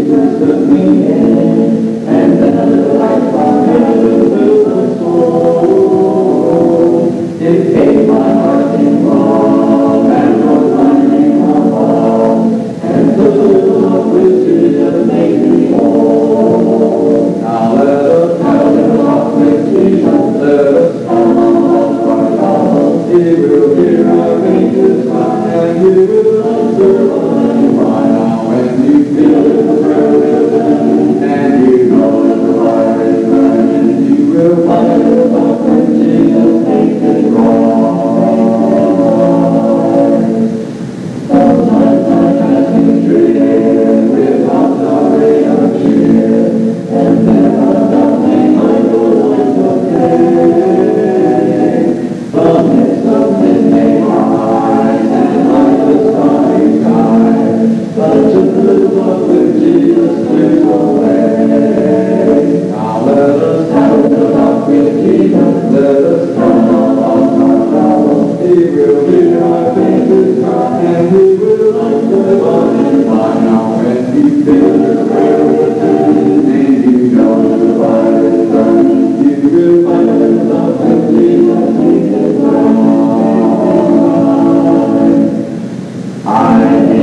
Jesus took me in, and then a little light from heaven filled my soul. It gave my heart in wrong, and was lining above, and the little with Jesus made me whole. Now let us have a talk with Jesus, let us come along for God. He will hear our faintest cry, and He will answer by now. When you feel the prayer within, and you know that the fire is burning, you will find a talk with Jesus, take it wrong. Sometimes I pass in dream without the ray of cheer, and then suddenly I go like a day. The mist of midday rise, and I the starry sky, but to live with Jesus clears away. Now let us have a talk with Jesus, let us come along our troubles. He will hear our faintest cry, and He will answer by now. When you feel the prayer within, and you know the fire is burning, you will find yourself with Jesus, He is right. I